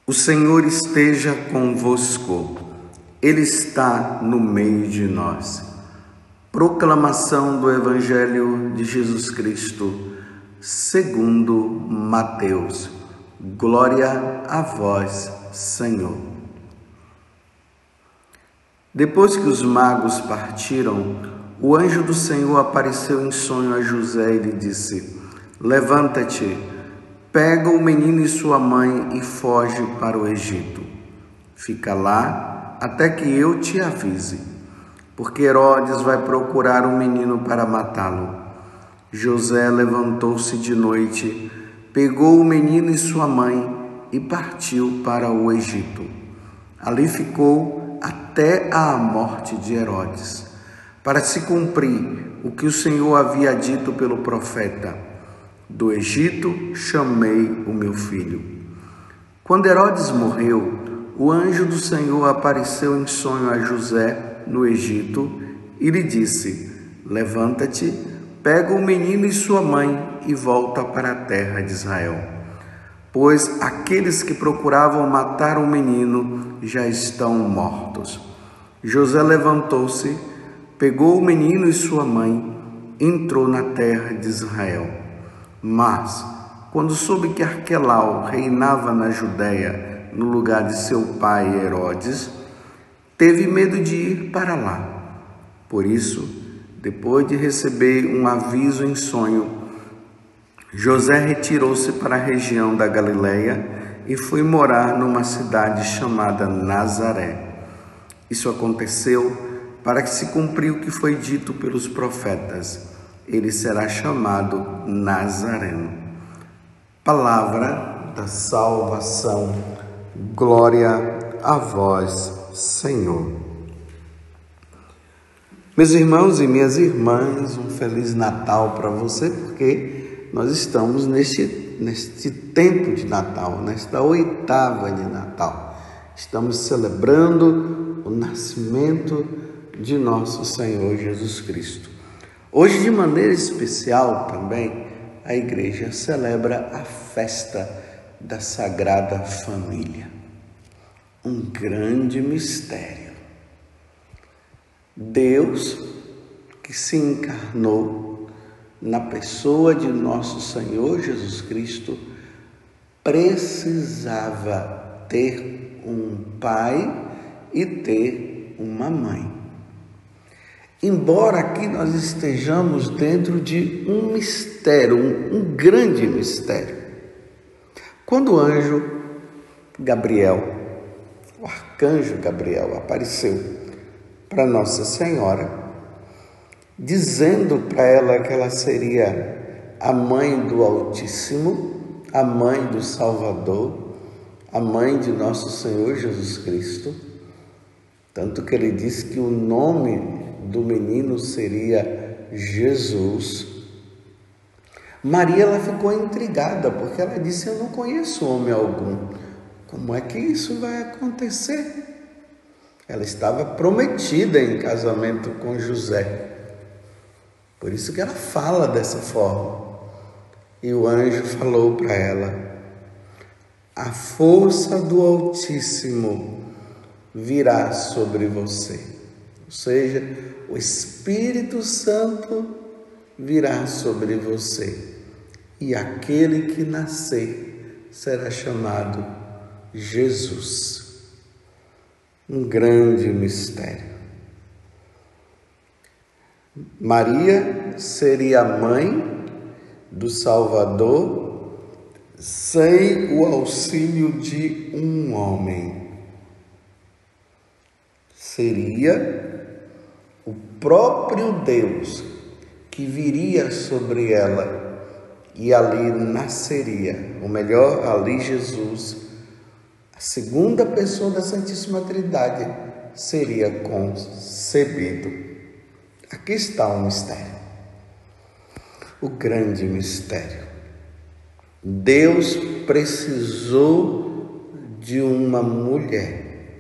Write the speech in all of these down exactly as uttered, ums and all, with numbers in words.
O Senhor esteja convosco, Ele está no meio de nós. Proclamação do Evangelho de Jesus Cristo, segundo Mateus. Glória a vós, Senhor. Depois que os magos partiram, o anjo do Senhor apareceu em sonho a José e lhe disse: Levanta-te, pega o menino e sua mãe e foge para o Egito. Fica lá até que eu te avise, porque Herodes vai procurar o menino para matá-lo. José levantou-se de noite, pegou o menino e sua mãe e partiu para o Egito. Ali ficou até a morte de Herodes, para se cumprir o que o Senhor havia dito pelo profeta: do Egito chamei o meu filho. Quando Herodes morreu, o anjo do Senhor apareceu em sonho a José no Egito e lhe disse: Levanta-te, pega o menino e sua mãe e volta para a terra de Israel, pois aqueles que procuravam matar o menino já estão mortos. José levantou-se, pegou o menino e sua mãe, entrou na terra de Israel. Mas, quando soube que Arquelau reinava na Judéia, no lugar de seu pai Herodes, teve medo de ir para lá. Por isso, depois de receber um aviso em sonho, José retirou-se para a região da Galileia e foi morar numa cidade chamada Nazaré. Isso aconteceu para que se cumpriu o que foi dito pelos profetas: ele será chamado Nazareno. Palavra da salvação. Glória a vós, Senhor. Meus irmãos e minhas irmãs, um Feliz Natal para você, porque nós estamos neste, neste tempo de Natal, nesta oitava de Natal. Estamos celebrando o nascimento de nosso Senhor Jesus Cristo. Hoje, de maneira especial também, a igreja celebra a festa da Sagrada Família. Um grande mistério. Deus que se encarnou na pessoa de nosso Senhor Jesus Cristo precisava ter um pai e ter uma mãe. Embora aqui nós estejamos dentro de um mistério, um, um grande mistério. Quando o anjo Gabriel, o arcanjo Gabriel, apareceu para Nossa Senhora, dizendo para ela que ela seria a mãe do Altíssimo, a mãe do Salvador, a mãe de nosso Senhor Jesus Cristo, tanto que ele disse que o nome do menino seria Jesus. Maria, ela ficou intrigada, porque ela disse: eu não conheço homem algum. Como é que isso vai acontecer? Ela estava prometida em casamento com José. Por isso que ela fala dessa forma. E o anjo falou para ela: a força do Altíssimo virá sobre você. Ou seja, o Espírito Santo virá sobre você, e aquele que nascer será chamado Jesus. Um grande mistério. Maria seria a mãe do Salvador sem o auxílio de um homem. Seria o próprio Deus que viria sobre ela e ali nasceria, ou melhor, ali Jesus, a segunda pessoa da Santíssima Trindade, seria concebido. Aqui está o mistério, o grande mistério. Deus precisou de uma mulher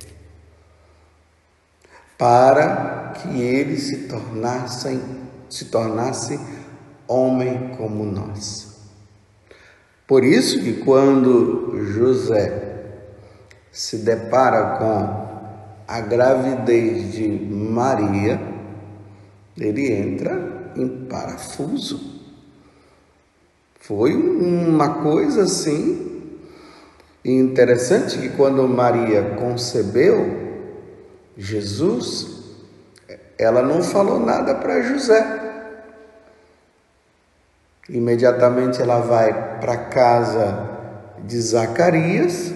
para que ele se tornasse, se tornasse homem como nós. Por isso que quando José se depara com a gravidez de Maria, ele entra em parafuso. Foi uma coisa assim interessante, que quando Maria concebeu Jesus, ela não falou nada para José. Imediatamente ela vai para a casa de Zacarias,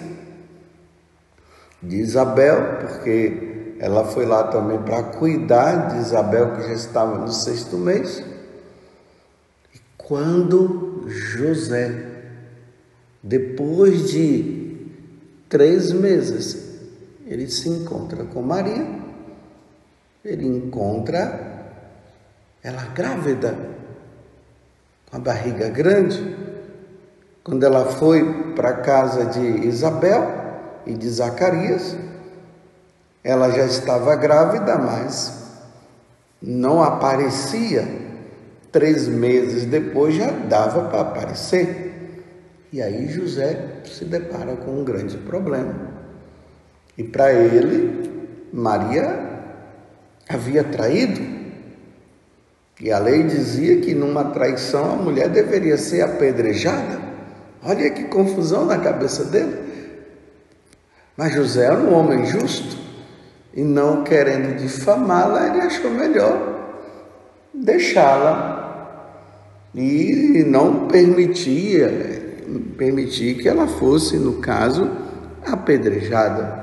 de Isabel, porque ela foi lá também para cuidar de Isabel, que já estava no sexto mês. E quando José, depois de três meses, ele se encontra com Maria, ele encontra ela grávida, com a barriga grande. Quando ela foi para a casa de Isabel e de Zacarias, ela já estava grávida, mas não aparecia. Três meses depois já dava para aparecer. E aí José se depara com um grande problema. E para ele, Maria havia traído. E a lei dizia que numa traição a mulher deveria ser apedrejada. Olha que confusão na cabeça dele. Mas José era um homem justo, e não querendo difamá-la, ele achou melhor deixá-la e não permitia, permitir que ela fosse, no caso, apedrejada.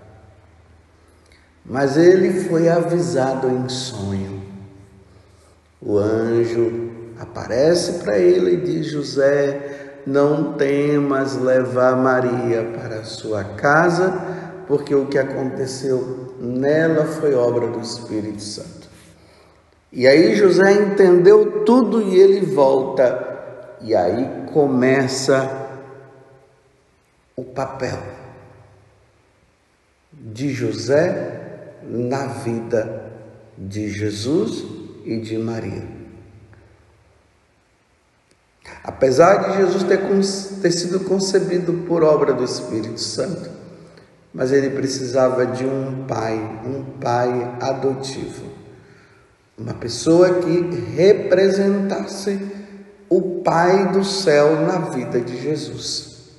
Mas ele foi avisado em sonho. O anjo aparece para ele e diz: José, não temas levar Maria para a sua casa, porque o que aconteceu nela foi obra do Espírito Santo. E aí José entendeu tudo e ele volta. E aí começa o papel de José na vida de Jesus e de Maria. Apesar de Jesus ter, ter sido concebido por obra do Espírito Santo, mas ele precisava de um pai, um pai adotivo, uma pessoa que representasse o Pai do céu na vida de Jesus.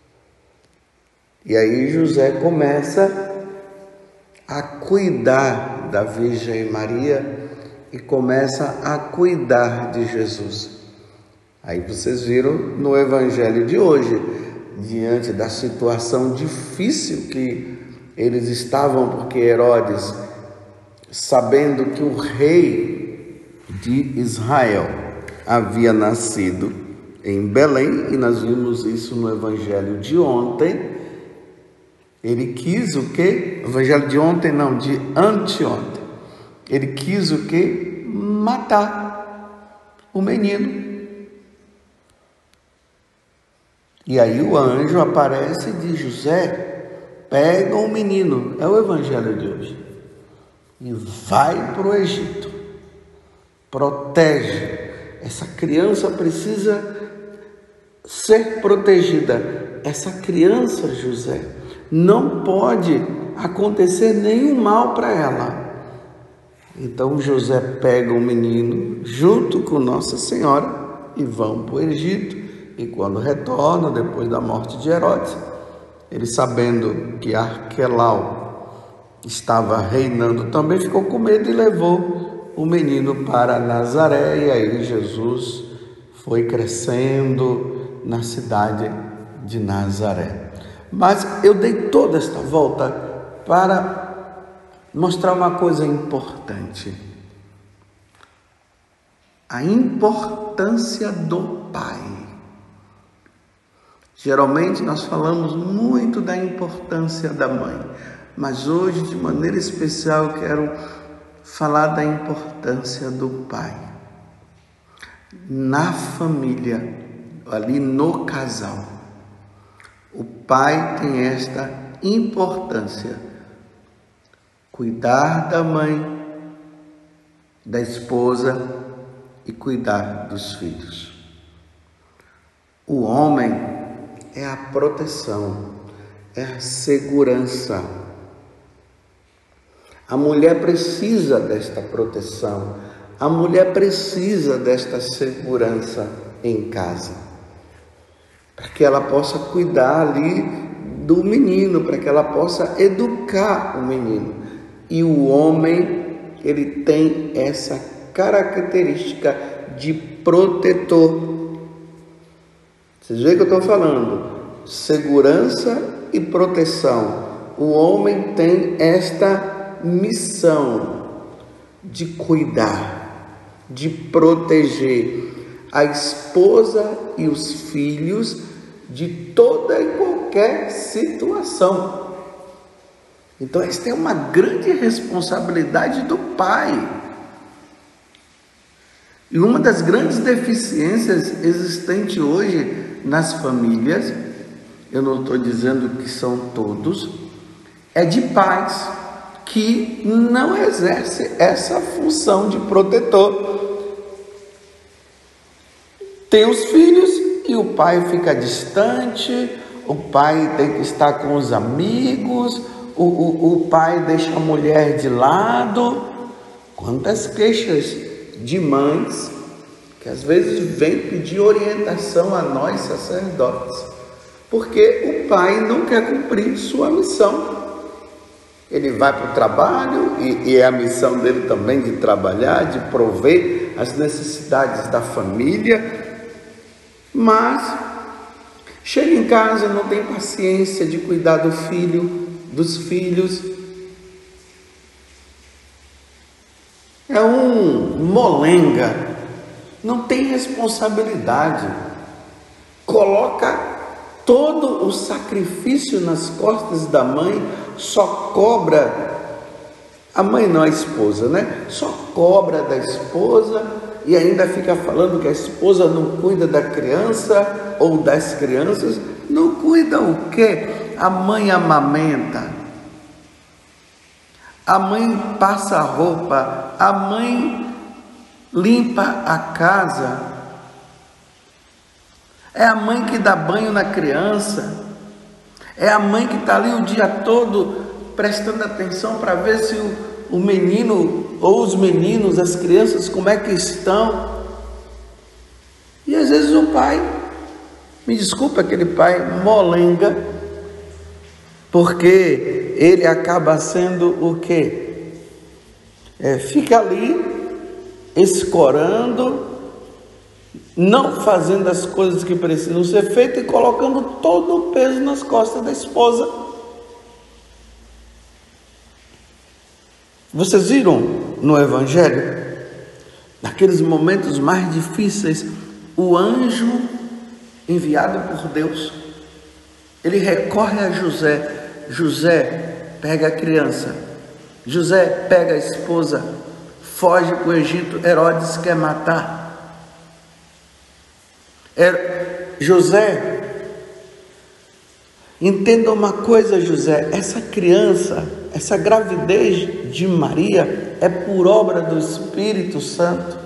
E aí José começa a cuidar da Virgem Maria e começa a cuidar de Jesus. Aí vocês viram no evangelho de hoje, diante da situação difícil que eles estavam, porque Herodes, sabendo que o rei de Israel havia nascido em Belém, e nós vimos isso no evangelho de ontem, ele quis o quê? Evangelho de ontem não, de anteontem. Ele quis o quê? Matar o menino. E aí o anjo aparece e diz: José, pega o menino, é o evangelho de hoje, e vai para o Egito, protege, essa criança precisa ser protegida, essa criança, José, não pode acontecer nenhum mal para ela. Então José pega o menino junto com Nossa Senhora e vão para o Egito. E quando retorna, depois da morte de Herodes, ele, sabendo que Arquelau estava reinando, também ficou com medo e levou o menino para Nazaré. E aí Jesus foi crescendo na cidade de Nazaré. Mas eu dei toda esta volta para mostrar uma coisa importante: a importância do Pai. Geralmente nós falamos muito da importância da mãe, mas hoje, de maneira especial, eu quero falar da importância do pai. Na família, ali no casal, o pai tem esta importância: cuidar da mãe, da esposa e cuidar dos filhos. O homem é a proteção, é a segurança. A mulher precisa desta proteção, a mulher precisa desta segurança em casa, para que ela possa cuidar ali do menino, para que ela possa educar o menino. E o homem, ele tem essa característica de protetor. Vocês veem que eu estou falando? Segurança e proteção. O homem tem esta missão de cuidar, de proteger a esposa e os filhos de toda e qualquer situação. Então, esta é uma grande responsabilidade do pai. E uma das grandes deficiências existentes hoje nas famílias, eu não estou dizendo que são todos, é de pais que não exercem essa função de protetor. Tem os filhos e o pai fica distante, o pai tem que estar com os amigos, o, o, o pai deixa a mulher de lado. Quantas queixas de mães que às vezes vêm pedir orientação a nós sacerdotes, porque o pai não quer cumprir sua missão. Ele vai para o trabalho e, e é a missão dele também de trabalhar, de prover as necessidades da família, mas chega em casa, não tem paciência de cuidar do filho, dos filhos. É um molenga, não tem responsabilidade, coloca todo o sacrifício nas costas da mãe, só cobra, a mãe não, a esposa, né? Só cobra da esposa e ainda fica falando que a esposa não cuida da criança ou das crianças. Não cuida o quê? A mãe amamenta, a mãe passa a roupa, a mãe limpa a casa, é a mãe que dá banho na criança, é a mãe que está ali o dia todo prestando atenção para ver se o, o menino ou os meninos, as crianças, como é que estão. E às vezes o pai, me desculpa, aquele pai molenga, porque ele acaba sendo o quê? É, fica ali escorando, não fazendo as coisas que precisam ser feitas e colocando todo o peso nas costas da esposa. Vocês viram no Evangelho, naqueles momentos mais difíceis, o anjo enviado por Deus, ele recorre a José. José, pega a criança. José, pega a esposa. Foge para o Egito. Herodes quer matar. José, entenda uma coisa, José, essa criança, essa gravidez de Maria é por obra do Espírito Santo.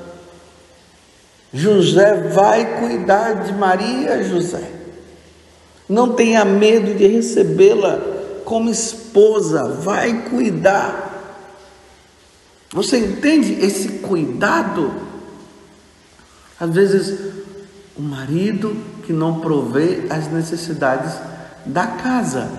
José vai cuidar de Maria, José. Não tenha medo de recebê-la como esposa, vai cuidar. Você entende esse cuidado? Às vezes, o marido que não provê as necessidades da casa.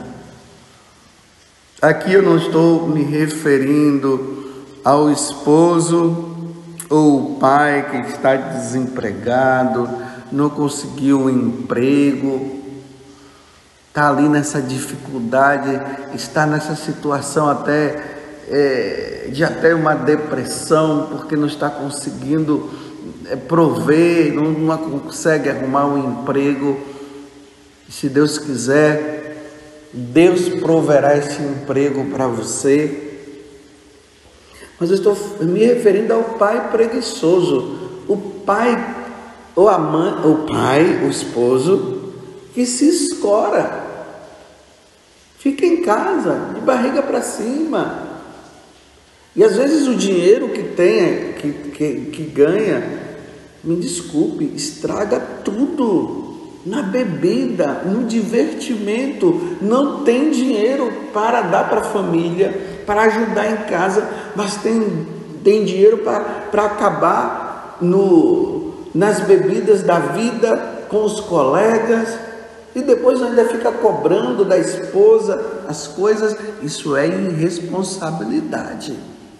Aqui eu não estou me referindo ao esposo ou o pai que está desempregado, não conseguiu um emprego, está ali nessa dificuldade, está nessa situação até é, de até uma depressão, porque não está conseguindo é, prover, não, não consegue arrumar um emprego. E se Deus quiser, Deus proverá esse emprego para você. Mas eu estou me referindo ao pai preguiçoso, o pai ou a mãe, o pai, o esposo que se escora, fica em casa de barriga para cima, e às vezes o dinheiro que tem, que, que, que ganha, me desculpe, estraga tudo. na bebida, no divertimento, não tem dinheiro para dar para a família, para ajudar em casa, mas tem, tem dinheiro para, para acabar no, nas bebidas da vida com os colegas, e depois ainda fica cobrando da esposa as coisas. Isso é irresponsabilidade.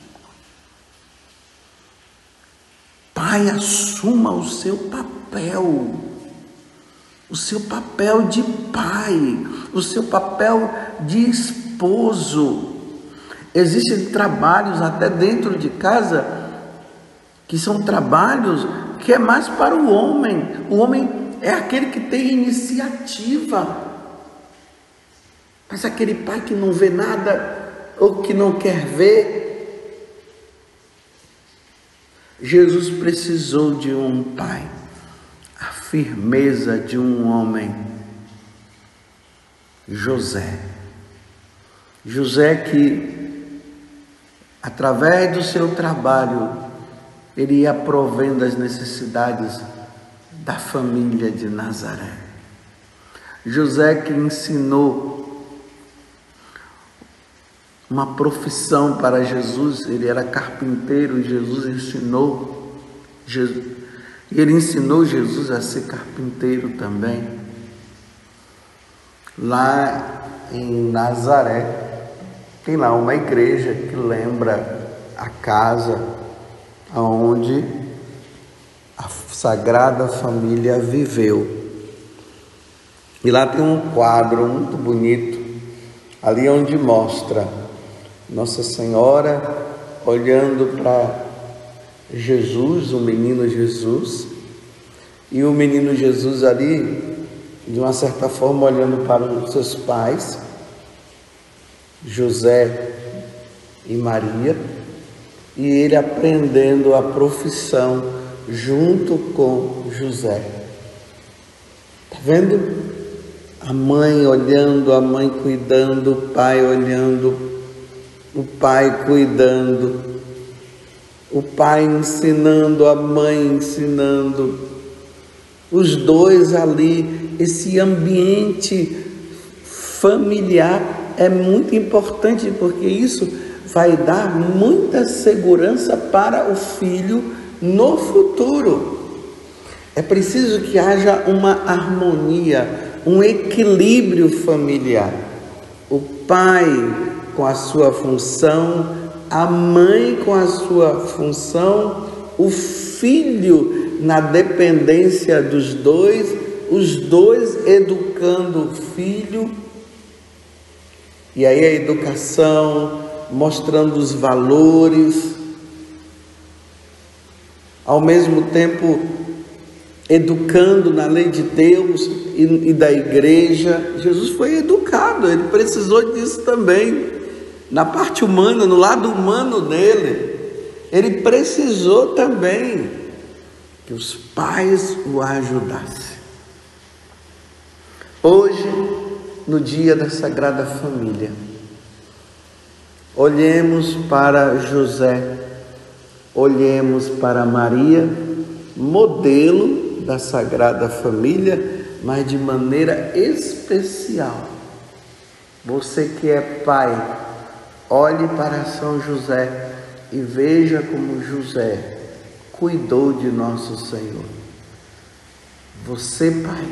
Pai, assuma o seu papel, o seu papel de pai, o seu papel de esposo. Existem trabalhos até dentro de casa que são trabalhos que é mais para o homem. O homem é aquele que tem iniciativa. Mas aquele pai que não vê nada ou que não quer ver. Jesus precisou de um pai, a firmeza de um homem, José. José que, através do seu trabalho, ele ia provendo as necessidades da família de Nazaré. José que ensinou uma profissão para Jesus. Ele era carpinteiro e Jesus ensinou Jesus, e ele ensinou Jesus a ser carpinteiro também. Lá em Nazaré tem lá uma igreja que lembra a casa onde a Sagrada Família viveu. E lá tem um quadro muito bonito, ali onde mostra Nossa Senhora olhando para Jesus, o menino Jesus, e o menino Jesus ali, de uma certa forma, olhando para os seus pais, José e Maria, e ele aprendendo a profissão junto com José. Está vendo? A mãe olhando, a mãe cuidando, o pai olhando, o pai cuidando, o pai ensinando, a mãe ensinando, os dois ali. Esse ambiente familiar é muito importante, porque isso vai dar muita segurança para o filho no futuro. É preciso que haja uma harmonia, um equilíbrio familiar. O pai com a sua função, a mãe com a sua função, o filho na dependência dos dois, os dois educando o filho. E aí a educação, mostrando os valores, ao mesmo tempo educando na lei de Deus e, e da igreja. Jesus foi educado, ele precisou disso também, na parte humana, no lado humano dele. Ele precisou também que os pais o ajudassem. Hoje, no dia da Sagrada Família, olhemos para José, olhemos para Maria, modelo da Sagrada Família, mas de maneira especial. Você que é pai, olhe para São José e veja como José cuidou de nosso Senhor. Você, pai,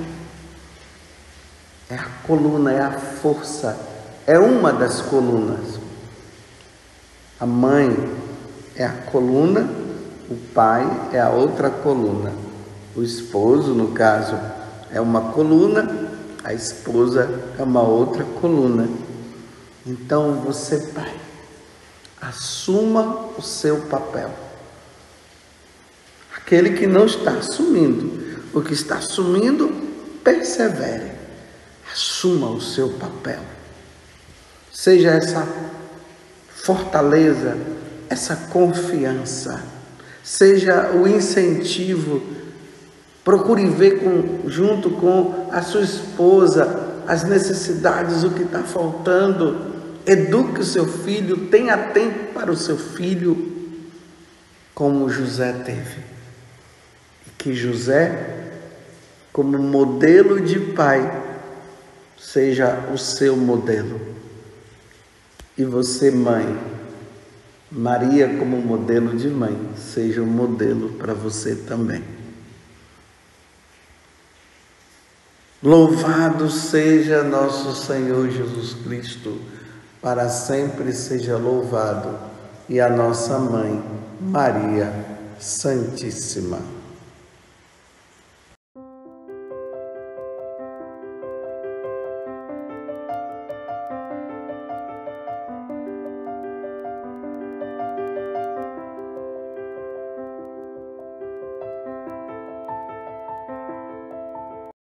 é a coluna, é a força, é uma das colunas. A mãe é a coluna, o pai é a outra coluna. O esposo, no caso, é uma coluna, a esposa é uma outra coluna. Então, você, pai, assuma o seu papel. Aquele que não está assumindo, o que está assumindo, persevere. Assuma o seu papel. Seja essa fortaleza, essa confiança, seja o incentivo. Procure ver com, junto com a sua esposa as necessidades, o que está faltando. Eduque o seu filho, tenha tempo para o seu filho, como José teve. E que José como modelo de pai, seja o seu modelo. E você, mãe, Maria, como modelo de mãe, seja um modelo para você também. Louvado seja nosso Senhor Jesus Cristo, para sempre seja louvado, e a nossa mãe, Maria Santíssima.